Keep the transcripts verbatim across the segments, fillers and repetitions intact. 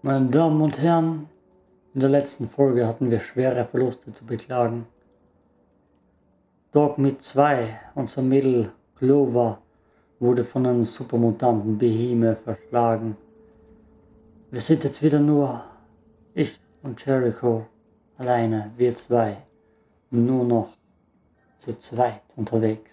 Meine Damen und Herren, in der letzten Folge hatten wir schwere Verluste zu beklagen. Dogmeat zwei, unser Mädel Clover, wurde von einem Supermutanten Behemoth verschlagen. Wir sind jetzt wieder nur ich und Jericho alleine, wir zwei, nur noch zu zweit unterwegs.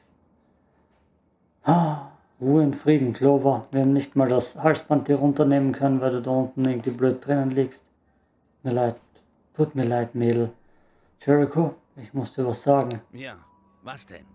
Ah, Ruhe in Frieden, Clover. Wir haben nicht mal das Halsband dir runternehmen können, weil du da unten irgendwie blöd drinnen liegst. Mir leid, tut mir leid, Mädel. Jericho, ich muss dir was sagen. Ja, was denn?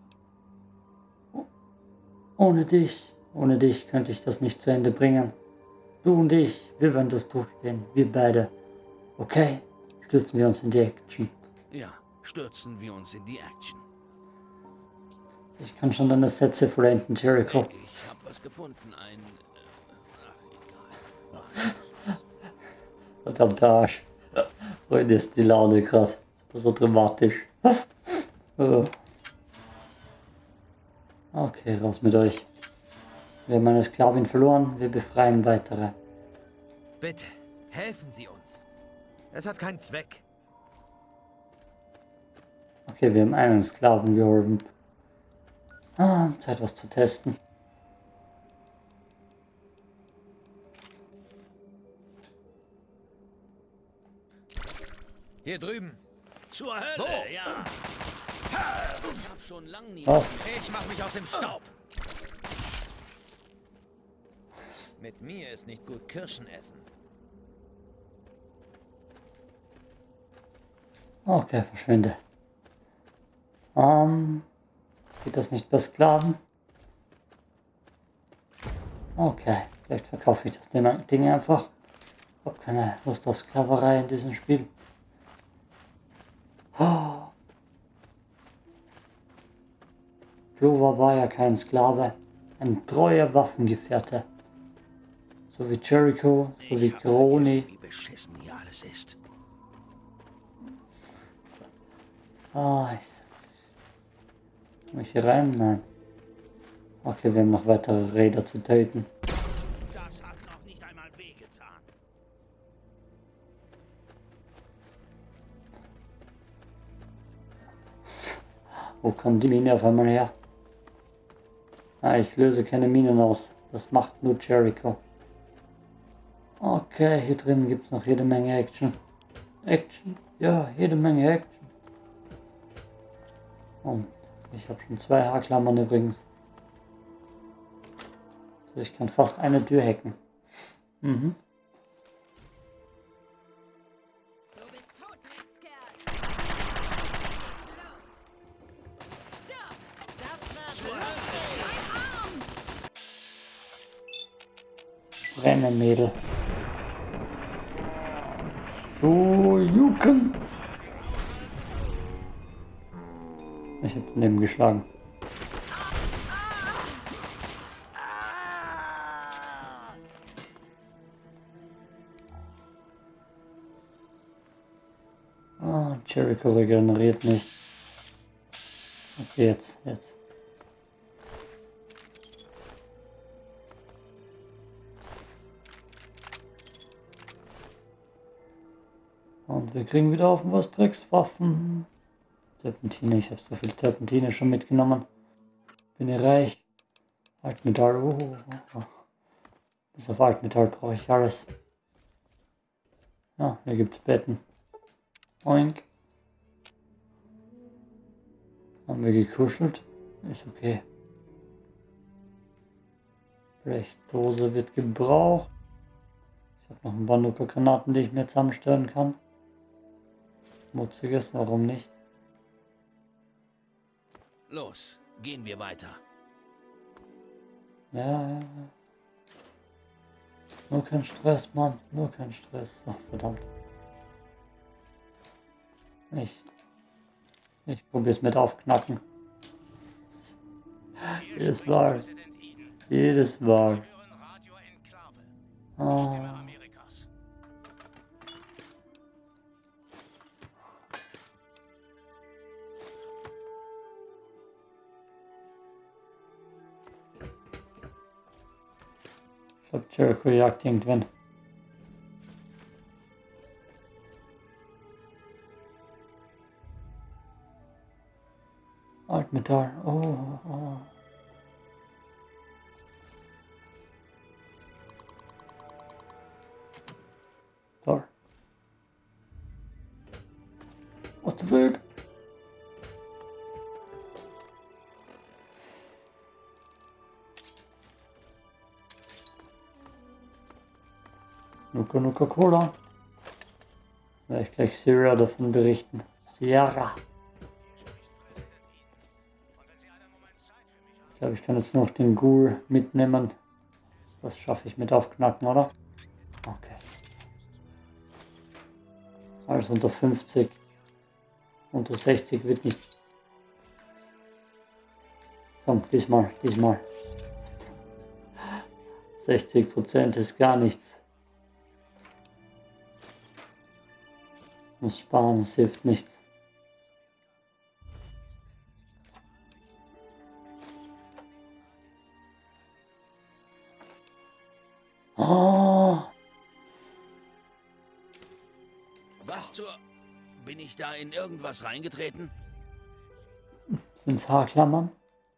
Ohne dich, ohne dich könnte ich das nicht zu Ende bringen. Du und ich, wir werden das durchstehen, wir beide. Okay, stürzen wir uns in die Action. Ja, stürzen wir uns in die Action. Ich kann schon deine Sätze vollenden, Jericho. Ich hab was gefunden, ein... Äh, ach, egal. Verdammter Arsch. Heute ist die Laune gerade so dramatisch. Okay, raus mit euch. Wir haben eine Sklavin verloren, wir befreien weitere. Bitte, helfen Sie uns. Es hat keinen Zweck. Okay, wir haben einen Sklaven geholfen. Ah, Zeit was zu testen. Hier drüben. Zur Hölle, Wo? ja. Ich hab schon lange nie... Was? Ich mach mich aus dem Staub. Mit mir ist nicht gut Kirschen essen. Okay, verschwinde. Ähm, geht das nicht bei Sklaven? Okay, vielleicht verkaufe ich das Ding einfach. Ich habe keine Lust auf Sklaverei in diesem Spiel. Oh. Clover war ja kein Sklave, ein treuer Waffengefährte. So wie Jericho, so wie Ich hab Crony. vergessen, wie beschissen hier alles ist. Ah, ich Komm ich hier rein? Nein. Okay, wir haben noch weitere Räder zu töten. Das hat noch nicht einmal wehgetan. Wo kommt die Mine auf einmal her? Ah, ich löse keine Minen aus. Das macht nur Jericho. Okay, hier drin gibt es noch jede Menge Action. Action? Ja, jede Menge Action. Und ich habe schon zwei Haarklammern übrigens. So, ich kann fast eine Tür hacken. Mhm. Du bist tot, Dreckskerl. Stopp! Das war lustig. Mein Arm! Brenne, Mädel. So, Juken. Ich hab daneben geschlagen. Ah, Jericho regeneriert nicht. Okay, jetzt, jetzt. Und wir kriegen wieder auf was Dreckswaffen. Terpentine, ich habe so viel Terpentine schon mitgenommen. Bin ich reich. Altmetall, oh, oh, oh. Bis auf Altmetall brauche ich alles. Ja, hier gibt's Betten. Oink. Haben wir gekuschelt. Ist okay. Blechdose wird gebraucht. Ich habe noch ein paar Granaten, die ich mir zusammenstellen kann. Schmutziges, warum nicht? Los, gehen wir weiter. Ja, ja, ja. Nur kein Stress, Mann. Nur kein Stress. Ach, verdammt. Ich. Ich probier's mit aufknacken. Jedes Mal. Jedes Mal. Oh. Ich glaube, Jericho jagt irgendwann. Hospital. Oh, oh. Toll. Aus dem Weg. Nuka Nuka Cola. Werde ich gleich Sierra davon berichten. Sierra. Ich glaube, ich kann jetzt noch den Ghoul mitnehmen. Das schaffe ich mit aufknacken, oder? Okay. Alles unter fünfzig. Unter sechzig wird nichts. Komm, diesmal, diesmal. sechzig Prozent ist gar nichts. Muss sparen, es hilft nichts. Oh. Was zur... Bin ich da in irgendwas reingetreten? Sind's Haarklammern?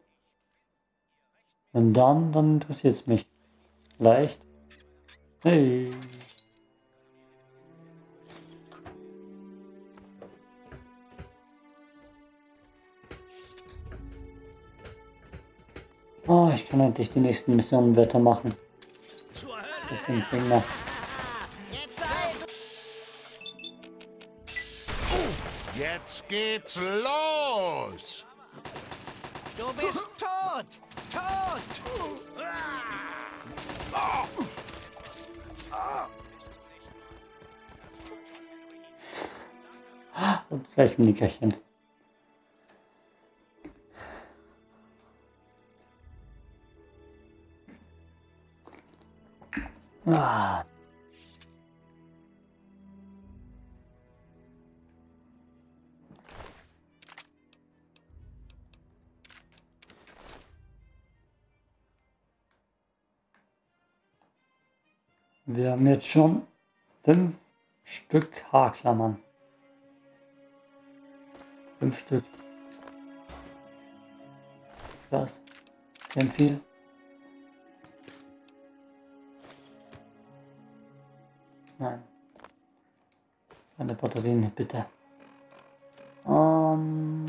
Wenn dann, dann interessiert es mich. Leicht. Hey. Oh, ich kann endlich die nächsten Missionen weitermachen. Zur Hölle! Deswegen bringen wir. Jetzt geht's los! Du bist tot! Tot! Und gleich ein Nickerchen. Ah. Wir haben jetzt schon fünf Stück Haarklammern. Fünf Stück. Was? Sehr viel. Nein. Keine Batterien, bitte. Ähm.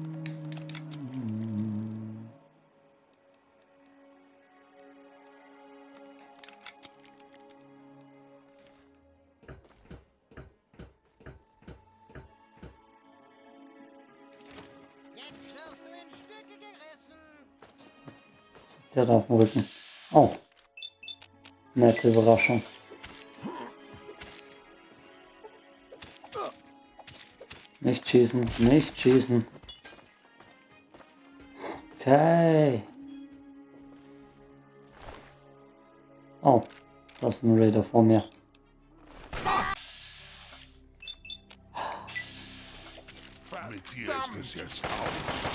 Jetzt wirst du in Stücke gerissen! Der da auf dem Rücken. Oh. Nette Überraschung. Nicht schießen, nicht schießen. Okay. Oh, das ist ein Raider vor mir. Mit dir ist es jetzt aus.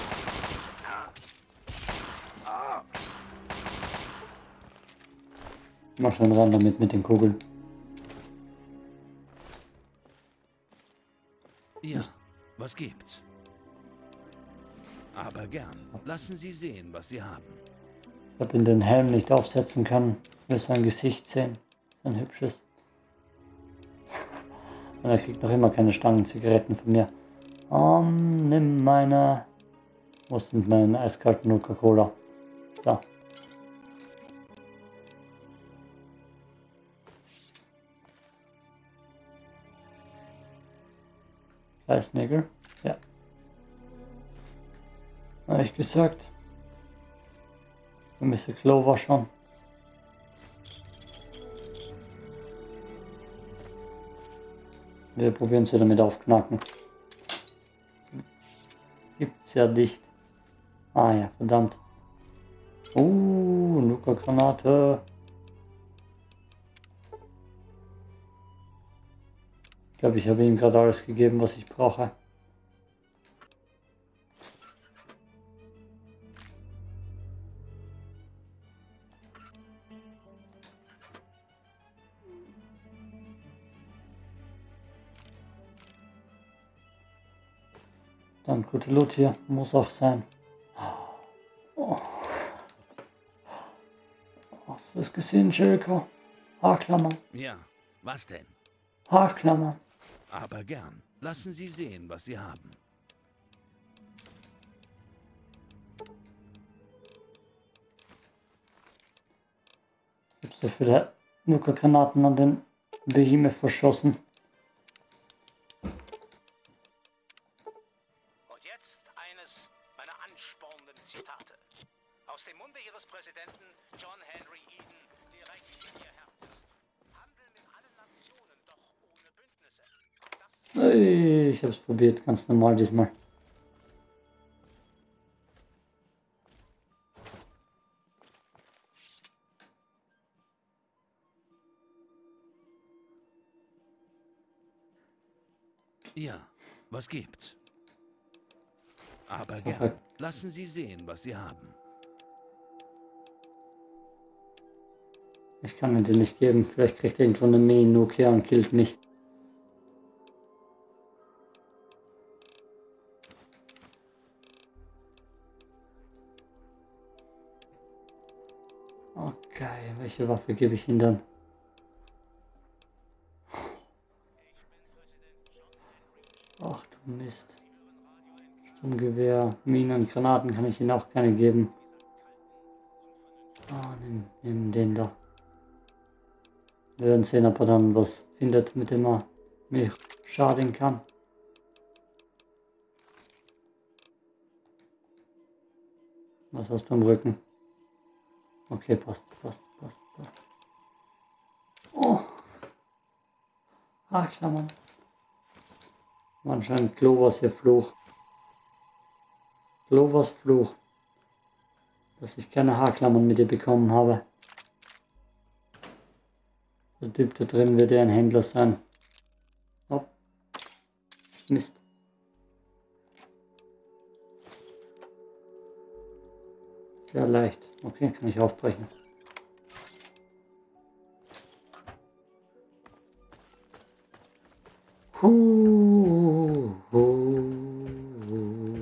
Mach schon ran damit mit den Kugeln. Ja, was gibt's? Aber gern. Lassen Sie sehen, was Sie haben. Ich habe ihn den Helm nicht aufsetzen können. Ich will sein Gesicht sehen. Sein hübsches. Und er kriegt noch immer keine Stangen Zigaretten von mir. Um, nimm meine... Wo ist denn mein eiskalten Coca-Cola? Da. Eisnägel. Ja. Habe ich gesagt. Mister Clover schon. Wir probieren es wieder mit aufknacken. Gibt's ja dicht. Ah ja, verdammt. Uh, Nuka-Granate. Ich glaube, ich habe ihm gerade alles gegeben, was ich brauche. Dann gute Loot hier, muss auch sein. Hast du es gesehen, Jericho? Haarklammer. Ja, was denn? Haarklammer. Aber gern. Lassen Sie sehen, was Sie haben. Ich hab so viele Nuka-Granaten an den Behemoth verschossen. Und jetzt eines meiner anspornenden Zitate. Aus dem Munde Ihres Präsidenten John Henry Eden direkt in Ihr Herz. Handeln mit allen Nationen, doch ohne Bündnisse. Das Hey, ich hab's probiert, ganz normal diesmal. Ja, was gibt's? Aber gern. Perfekt. Lassen Sie sehen, was Sie haben. Ich kann ihn dir nicht geben. Vielleicht kriegt er irgendwo eine Mini-Nokia und killt mich. Okay, welche Waffe gebe ich ihm dann? Ach du Mist. Sturmgewehr, Minen und Granaten kann ich ihnen auch keine geben. Ah, nimm, nimm den da. Wir werden sehen, ob er dann was findet, mit dem er mich schaden kann. Was hast du am Rücken? Okay, passt, passt, passt, passt. Oh. Haarklammern. Anscheinend Clovers hier Fluch. Clovers Fluch. Dass ich keine Haarklammern mit ihr bekommen habe. Der Typ da drin wird ja ein Händler sein. Oh. Mist. Sehr leicht. Okay, kann ich aufbrechen. Huh, huh, huh.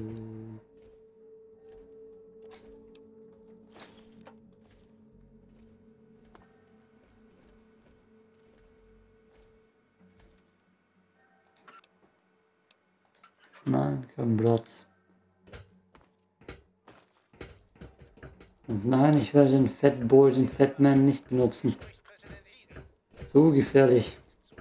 Nein, kein Platz. Und nein, ich werde den Fatboy, den Fatman nicht benutzen. So gefährlich.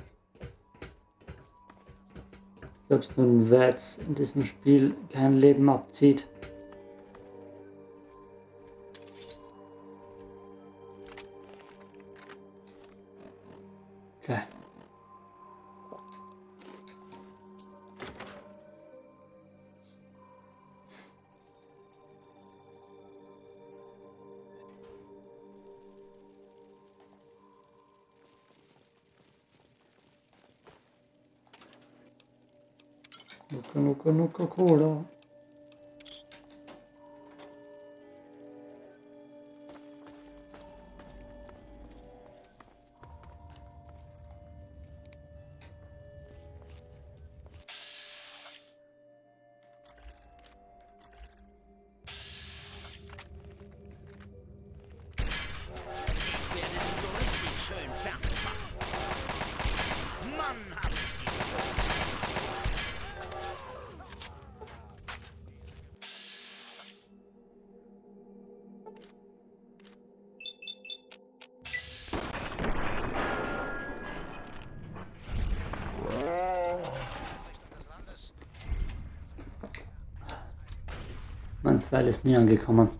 Selbst wenn Vats in diesem Spiel kein Leben abzieht. Okay. Nuka Nuka Nuka Cola. Ich werde Sie so richtig schön fertig machen. Mann, hab ich die. Mein Pfeil ist nie angekommen.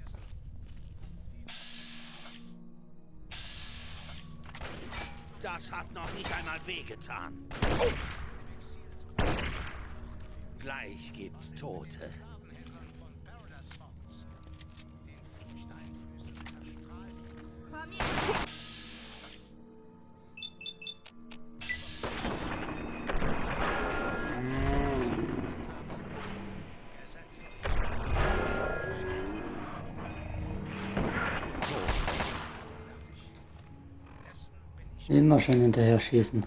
Das hat noch nicht einmal wehgetan. Gleich gibt's Tote. Komm hier. Immer schön hinterher schießen.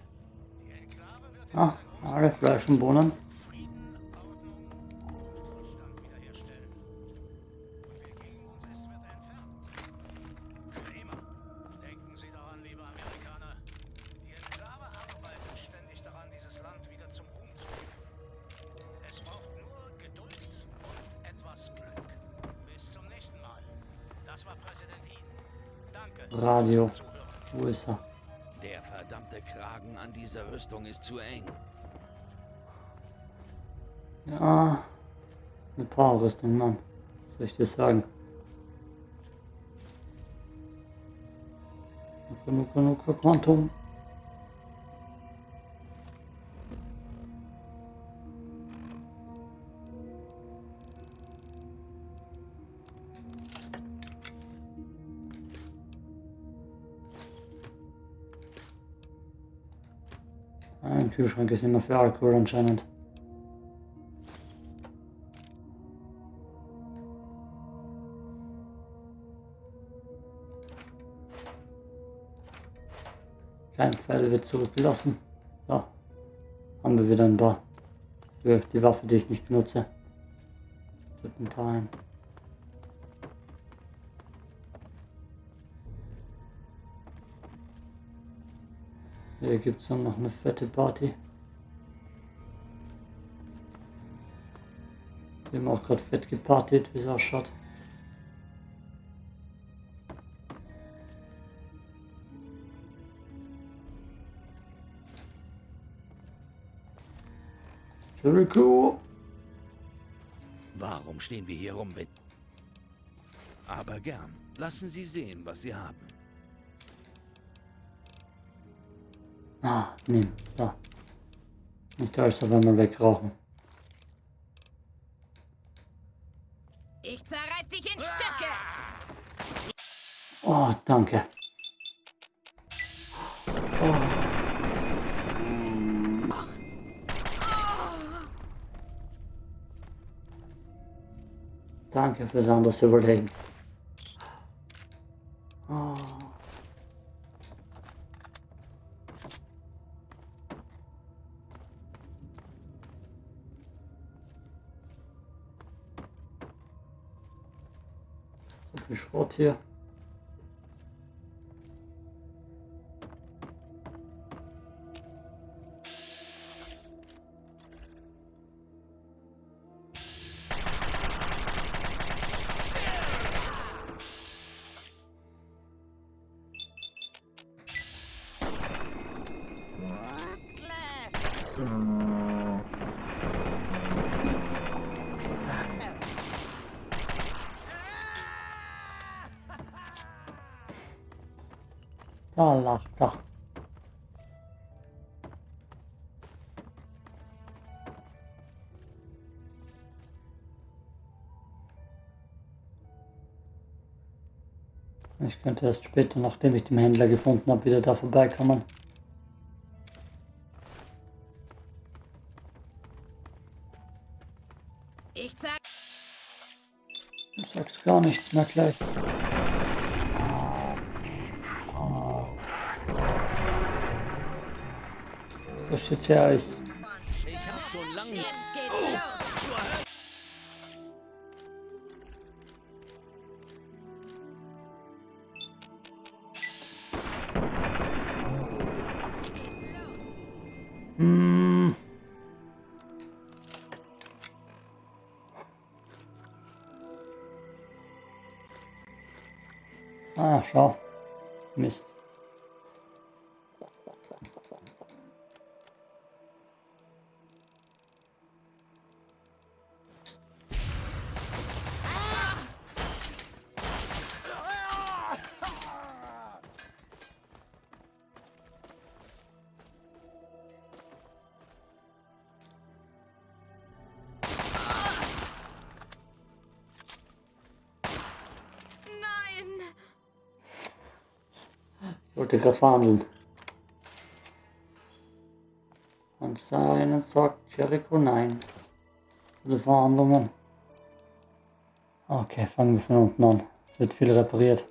Ah, alle Fleisch und Bohnen. Radio. Wo ist er? Der verdammte Kragen an dieser Rüstung ist zu eng. Ja, eine Powerrüstung, Mann. Was soll ich dir sagen? Nuka, Nuka, Nuka, Quantum. Ein Kühlschrank ist immer für Alkohol anscheinend. Kein Pfeil wird zurückgelassen. So, haben wir wieder ein paar für die Waffe, die ich nicht benutze. Turpentine. Hier gibt es dann noch eine fette Party. Wir haben auch gerade fett gepartet, wie es ausschaut. Jericho! Warum stehen wir hier rum, wenn... Aber gern. Lassen Sie sehen, was Sie haben. Ah, nimm, da. Nicht alles auf einmal wegrauchen. Ich zerreiß dich in Stücke! Oh, danke. Oh. Danke fürs anders Überlegen. Oh. So viel Schrott hier. Da lacht er. Ich könnte erst später, nachdem ich den Händler gefunden habe, wieder da vorbeikommen. Ich sag... Du sagst gar nichts mehr gleich. So steht's ja aus. Ich hab schon lange... Jetzt geht's los! Hm. Ah, schau. Mist. Ich wollte gerade verhandeln. Und seinen sagt Jericho nein. Also Verhandlungen. Okay, fangen wir von unten an. Es wird viel repariert.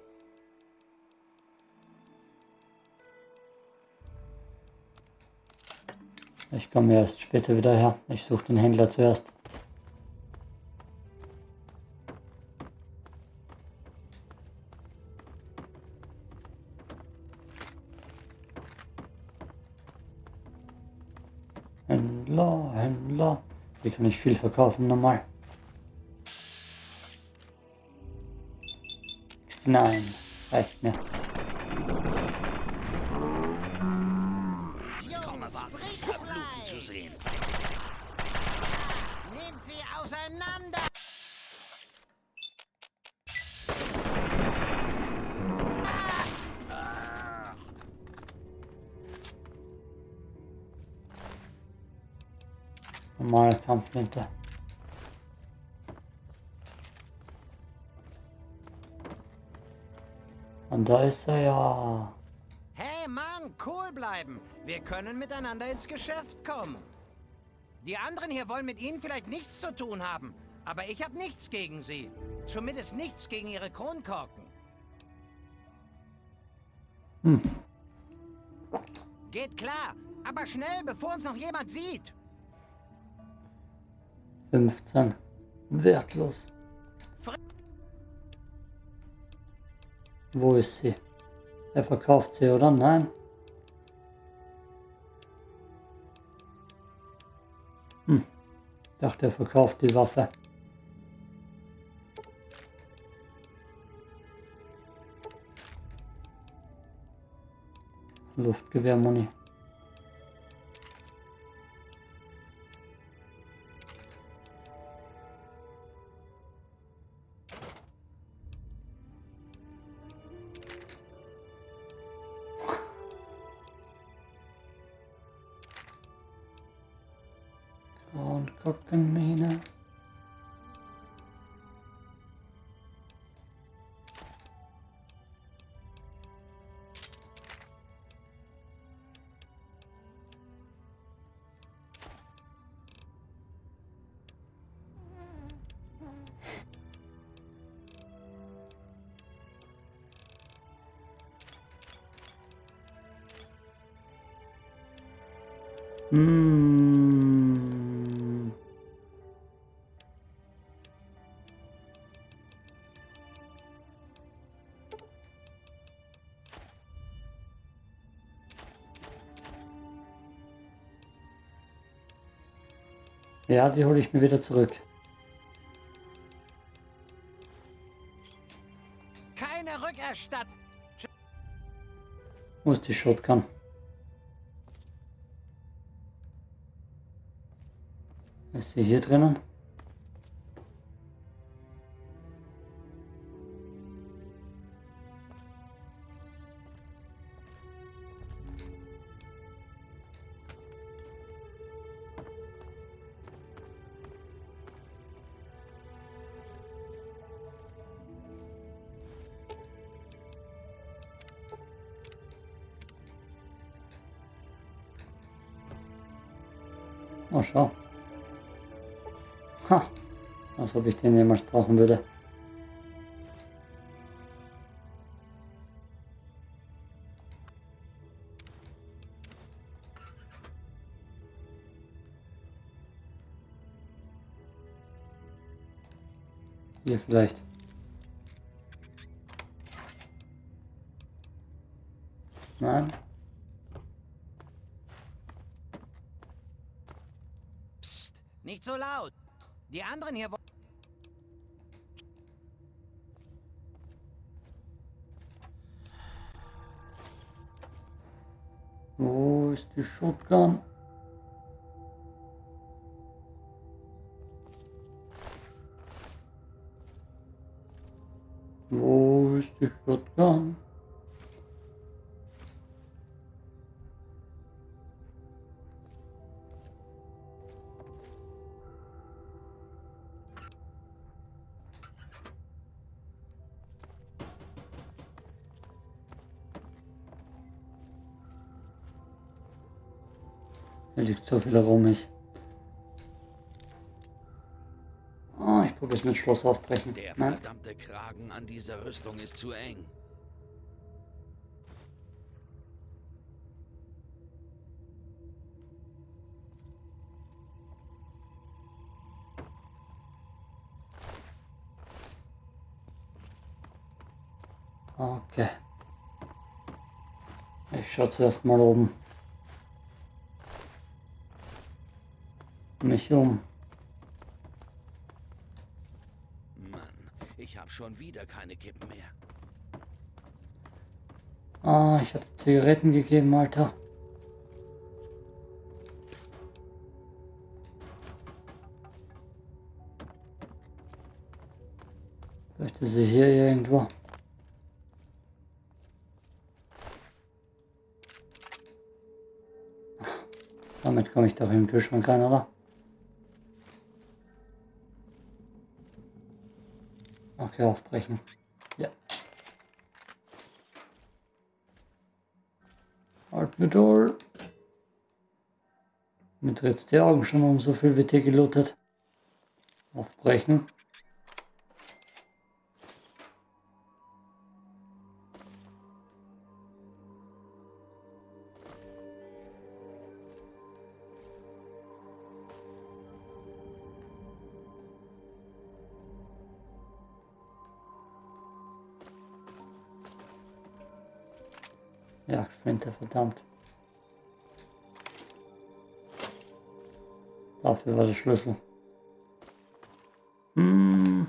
Ich komme erst später wieder her. Ich suche den Händler zuerst. Händler, Händler. Hier kann ich viel verkaufen normal. Nein, reicht mir. Ich kaum erwarten, verbluten zu sehen. Nehmt sie auseinander! Normale Kampfflinte. Und da ist er ja. Hey Mann, cool bleiben. Wir können miteinander ins Geschäft kommen. Die anderen hier wollen mit Ihnen vielleicht nichts zu tun haben. Aber ich habe nichts gegen Sie. Zumindest nichts gegen Ihre Kronkorken. Hm. Geht klar, aber schnell, bevor uns noch jemand sieht. fünfzehn. Wertlos. Wo ist sie? Er verkauft sie, oder? Nein. Hm. Ich dachte, er verkauft die Waffe. Luftgewehrmuni. Grauenkockenmine. Mmh. Ja, die hole ich mir wieder zurück. Keine Rückerstattung. Wo ist die Shotgun? Ist sie hier drinnen? Oh, schau. Ha, als ob ich den jemals brauchen würde. Hier vielleicht. Nein. Psst, nicht so laut. Die anderen hier wollen... Wo ist die Shotgun? Wo ist die Shotgun? Hier liegt so viel rum. Ich. Oh, ich probiere es mit Schloss aufbrechen. Der Nein. verdammte Kragen an dieser Rüstung ist zu eng. Okay. Ich schaue zuerst mal oben. Mich um. Mann, ich habe schon wieder keine Kippen mehr. Ah, ich habe Zigaretten gegeben, Alter. Vielleicht ist sie hier irgendwo. Damit komme ich doch in den Kühlschrank rein, oder? Okay, aufbrechen. Ja. Open the door. Mir dreht die Augen schon um, so viel wird hier gelootet. Aufbrechen. Ja, Flinte, verdammt. Dafür war der Schlüssel. Hm.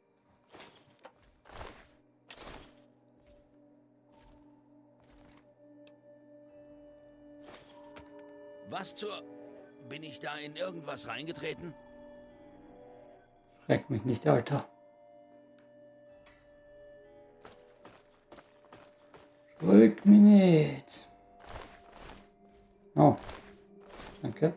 Was zur... Bin ich da in irgendwas reingetreten? Schreck mich nicht, Alter. Schreck mich nicht. Oh. Danke.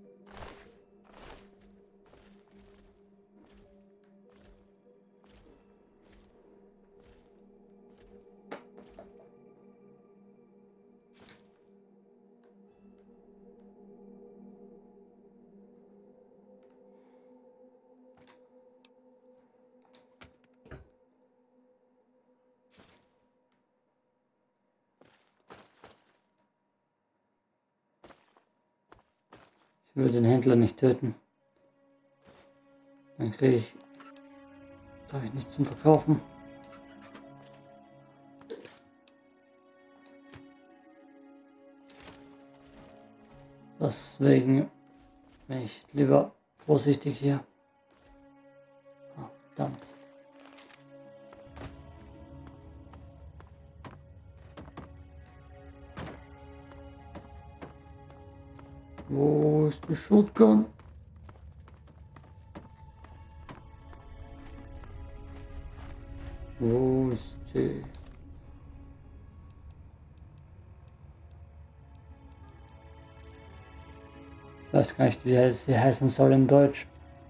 Ich will den Händler nicht töten. Dann kriege ich... habe ich nichts zum Verkaufen. Deswegen bin ich lieber vorsichtig hier. Ah, verdammt. Wo ist die Shotgun? Wo ist die? Ich weiß gar nicht, wie sie heißen soll in Deutsch.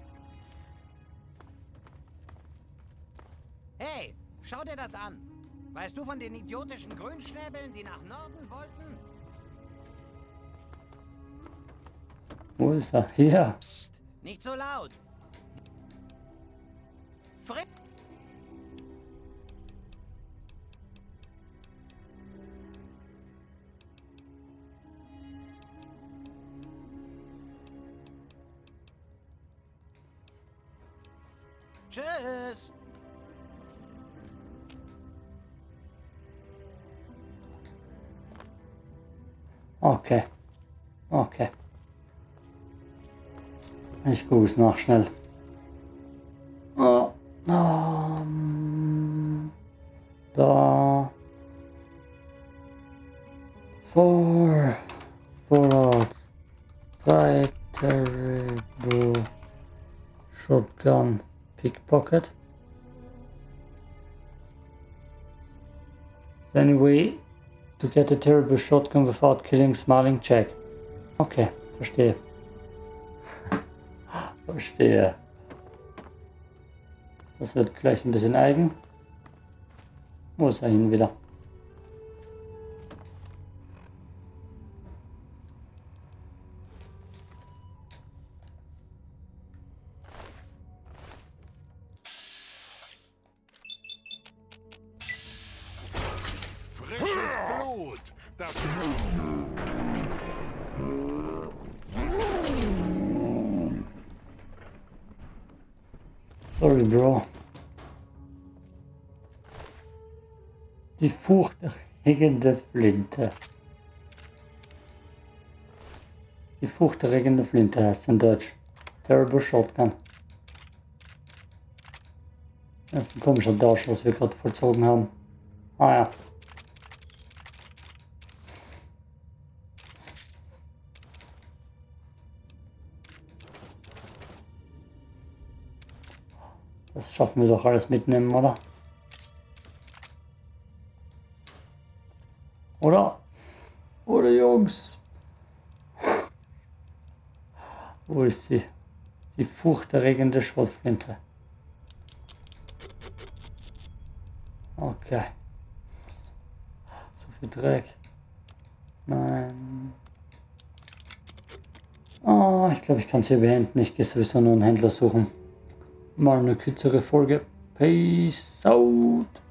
Hey, schau dir das an. Weißt du von den idiotischen Grünschnäbeln, die nach Norden wollten? Wo ist er? Hier. Psst, nicht so laut. Frick. Tschüss. Okay. Okay. Ich gucke es noch schnell. Oh, um, da. Four. Fallout. Drei. Terrible. Shotgun. Pickpocket. Any way to get a terrible shotgun without killing Smiling Jack. Okay, verstehe. Verstehe. Das wird gleich ein bisschen eigen. Wo ist er hin wieder? Frisches Blut. Das Sorry, Bro. Die furchterregende Flinte. Die furchterregende Flinte heißt in Deutsch. Terrible Shotgun. Das ist ein komischer Tausch, was wir gerade vollzogen haben. Ah ja. Das schaffen wir doch alles mitnehmen, oder? Oder? Oder Jungs? Wo ist sie? Die furchterregende Schrotflinte. Okay. So viel Dreck. Nein. Oh, ich glaube, ich kann es hier beenden. Ich gehe sowieso nur einen Händler suchen. Mal eine kürzere Folge. Peace out.